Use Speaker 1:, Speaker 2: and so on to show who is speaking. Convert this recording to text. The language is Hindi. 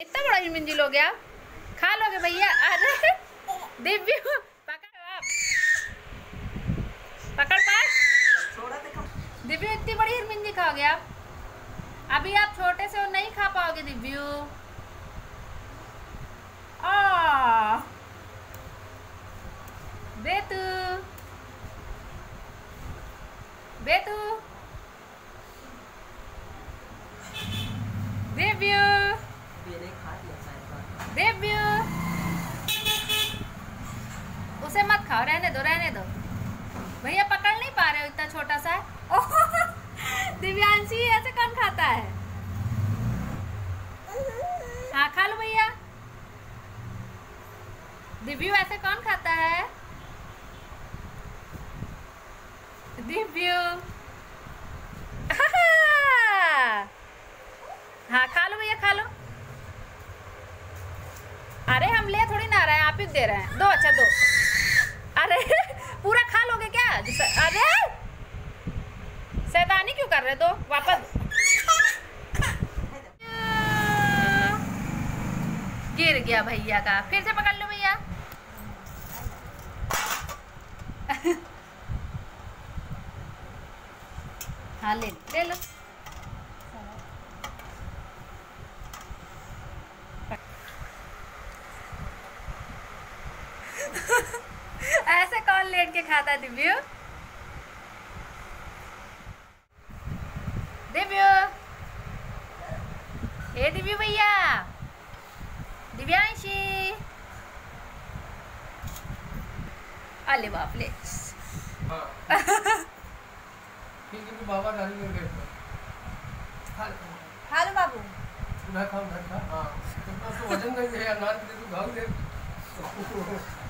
Speaker 1: इतना बड़ा हिरमिंजिल हो गया, खा लोगे भैया? अरे दिव्य पकड़, आप पकड़ पाए। दिव्य इतनी बड़ी हिरमिंजी खा गया, अभी आप छोटे से और नहीं खा पाओगे दिव्यू। बेतू बेतू दिव्यू दिव्यू, उसे मत खाओ, रहने दो रहने दो भैया, पकड़ नहीं पा रहे हो इतना छोटा सा। दिव्यांशी ऐसे कौन खाता है? हाँ खा लो भैया। दिव्यू ऐसे कौन खाता है? दिव्यू हाँ खा लो भैया, खा लो। अरे हम ले थोड़ी ना रहे हैं, आप ही दे रहे हैं। दो, अच्छा दो। अरे पूरा खा लोगे क्या? अरे शैतानी क्यों कर रहे? दो वापस। गिर गया भैया का, फिर से पकड़ लो भैया। हाँ ले लो। ऐसे कौन लेट के खाता है दिव्यू? दिव्यू, ए दिव्यू भैया, दिव्यांशी, अले बाप ले।
Speaker 2: बाबा डाली में गए
Speaker 1: हेलो बाबू,
Speaker 2: ना खाओ ना खा। हाँ तो वजन नहीं है, अनाज दे तू घाव दे।